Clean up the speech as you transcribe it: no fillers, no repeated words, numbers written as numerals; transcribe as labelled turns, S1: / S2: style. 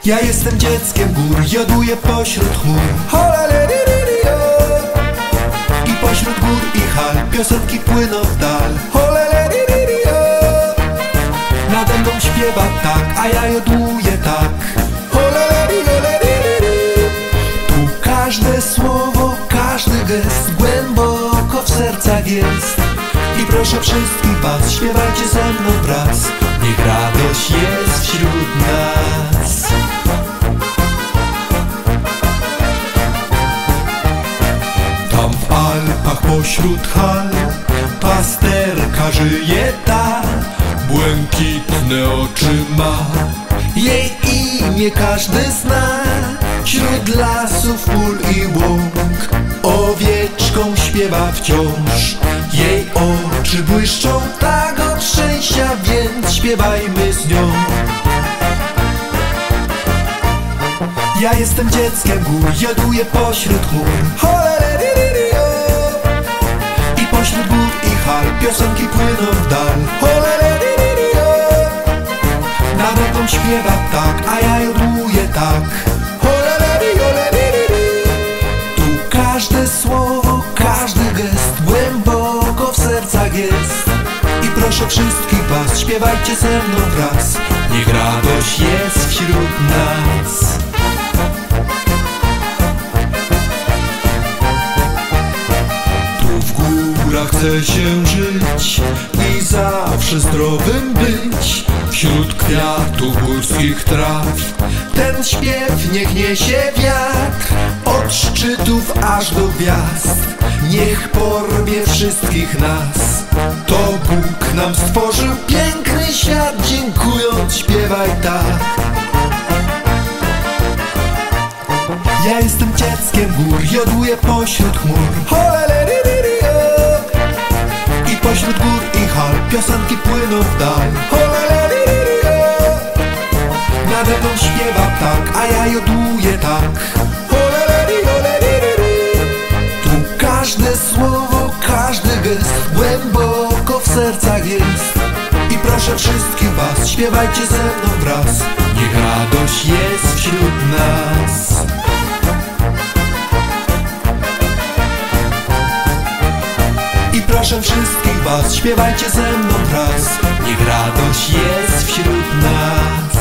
S1: Ja jestem dzieckiem gór, joduję pośród chmur. I pośród gór i hal piosenki płyną w dal. Nade mną śpiewa tak, a ja joduję tak. Tu każde słowo, każdy gest głęboko w sercach jest. I proszę wszystkich was, śpiewajcie ze mną wraz. Niech radość jest wśród nas. Tam w Alpach pośród hal pasterka żyje ta, błękitne oczy ma, jej imię każdy zna. Wśród lasów, pól i łąk owieczką śpiewa wciąż. Jej oczy błyszczą tak od szczęścia, więc śpiewajmy z nią. Ja jestem dzieckiem gór, joduję pośród chmur. I pośród gór i hal piosenki płyną w dal. Nade mną śpiewa tak, a ja joduję tak. Tu każde słowo, każdy gest głęboko w sercach jest. I proszę wszystkich was, śpiewajcie ze mną wraz. Niech radość jest wśród nas. Tu w górach chce się żyć i zawsze zdrowym być. Wśród kwiatów górskich traw ten śpiew niech niesie wiatr. Od szczytów aż do gwiazd niech porwie wszystkich nas. To Bóg nam stworzył piękny świat, dziękując śpiewaj tak. Ja jestem dzieckiem gór, joduję pośród chmur. I pośród gór i hal piosenki płyną w dal. Nade mną śpiewa tak, a ja joduję tak. Tu każde słowo, każdy gest głęboko w sercach jest. I proszę wszystkich was, śpiewajcie ze mną wraz. Niech radość jest wśród nas. I proszę wszystkich was, śpiewajcie ze mną wraz. Niech radość jest wśród nas.